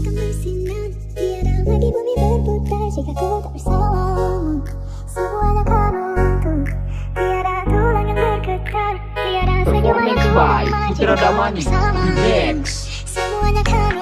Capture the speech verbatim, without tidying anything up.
akan bersinar. Tiada lagi bumi berputar jika ku tak bersamamu. Semuanya kan untuk tiada tulang yang bergetar, tiada senyuman yang ku nikmati bersamamu. Semuanya kan